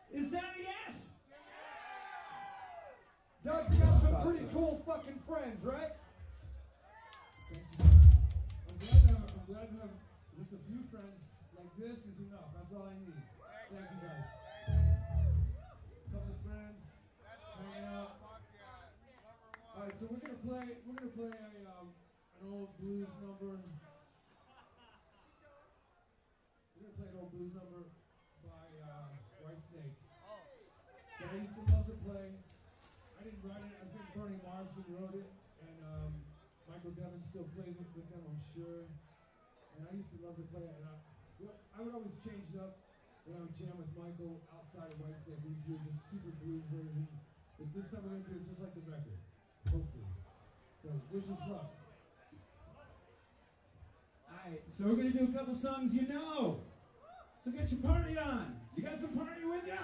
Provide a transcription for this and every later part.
Is that a yes? Doug's got some pretty cool fucking friends, right? I'm glad to have just a few friends like this is enough. That's all I need. Thank you guys. A couple friends, hanging out. All right, so we're gonna play an old blues number. We're gonna play an old blues number by Whitesnake that I used to love to play. I didn't write it. I think Bernie Marsden wrote it, and Michael Devin still plays it with them, I'm sure. And I used to love to play it, and I would always change it up when I would jam with Michael outside of Whitesnake. We'd do this super blues version, but this time we're gonna do it just like the record, hopefully. So wish us luck. Alright, so we're gonna do a couple songs you know. So get your party on. You got some party with ya?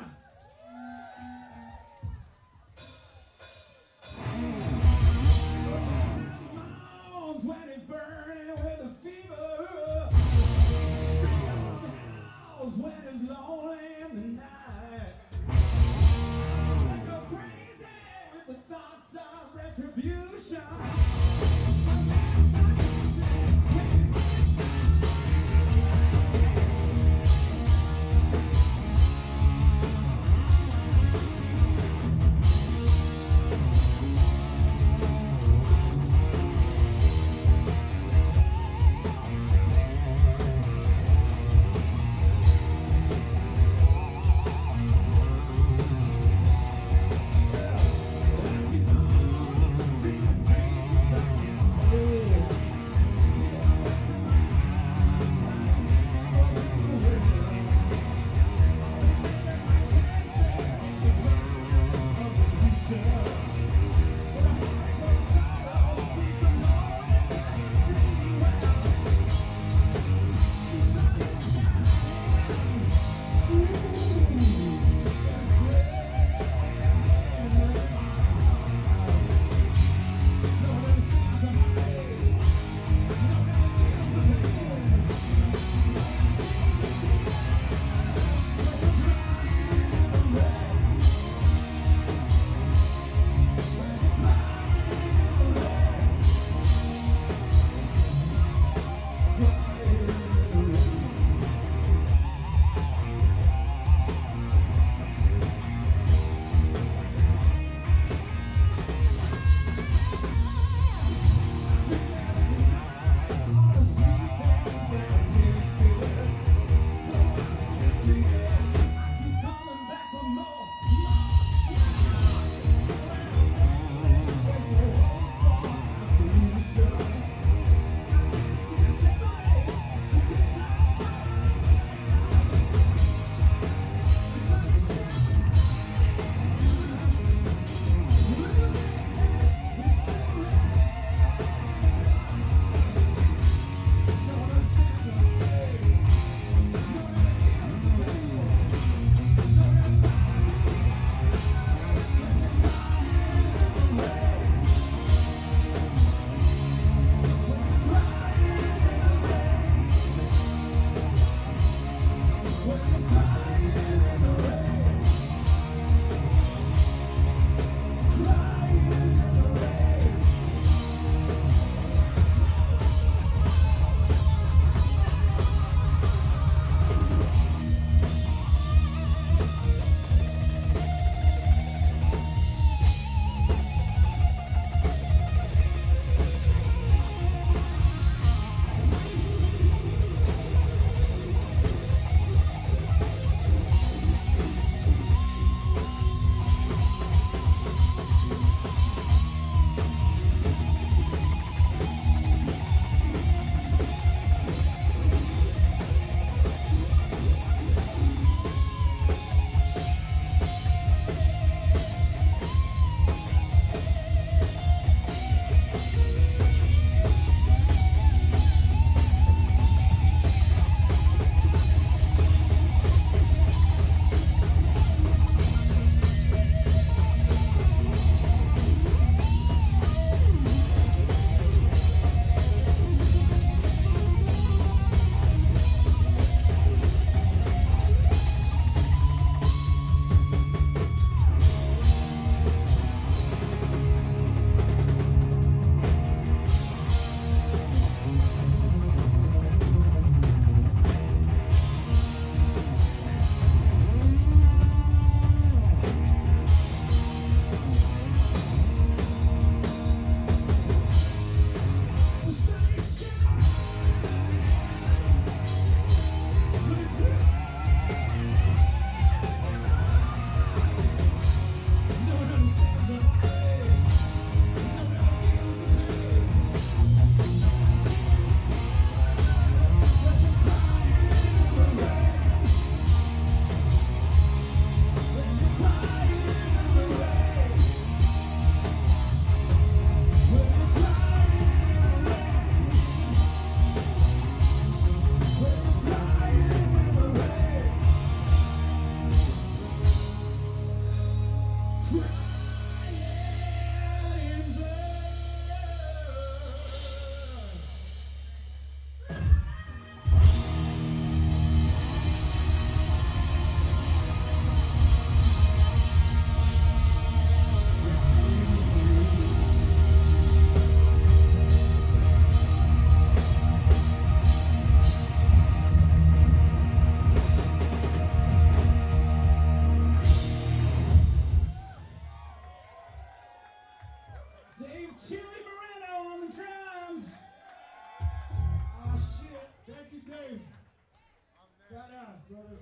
Moans when it's burning with a fever. Stay on the house when it's lonely in the night. I go crazy with the thoughts of retribution.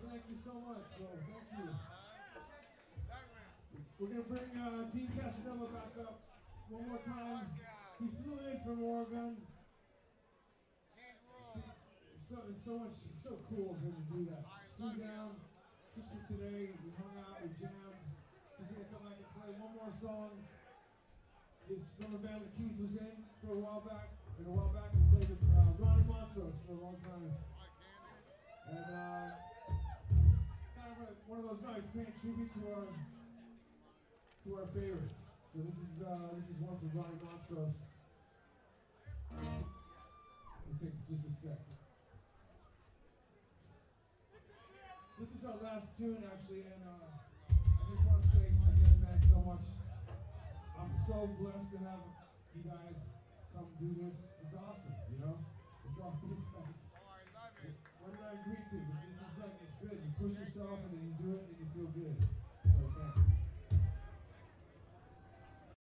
thank you so much, bro. Thank you. We're gonna bring Dean Casanova back up one more time. He flew in from Oregon. It's so cool of him to do that. Flew down just for today. We hung out, we jammed. He's gonna come back and play one more song. His drummer band, the Keys, was in for a while back. And a while back, we played with Ronnie Montrose for a long time. And kind of one of those nights paying tribute to our favorites. So this is one from Ronnie Montrose. We'll take just a sec. This is our last tune, actually, and I just want to say again, thanks so much. I'm so blessed to have you guys come do this. It's awesome, you know? It's all, it's like, what did I agree to? But this is like, it's good. You push yourself and then